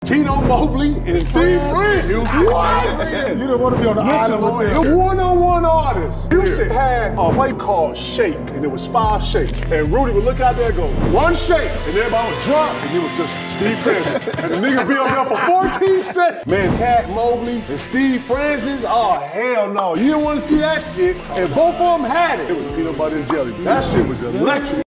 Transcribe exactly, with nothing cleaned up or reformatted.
Cuttino, Mobley, and Steve Francis. What? You don't want to be on the Listen, island with Lord, them. one-on-one artists. Houston had a play called Shake, and it was five shakes. And Rudy would look out there and go, one shake, and everybody would drop, and it was just Steve Francis. And the nigga be up there for fourteen seconds. Man, Cat Mobley and Steve Francis, oh, hell no. You didn't want to see that shit. And both of them had it. It was peanut butter and jelly. That shit was electric.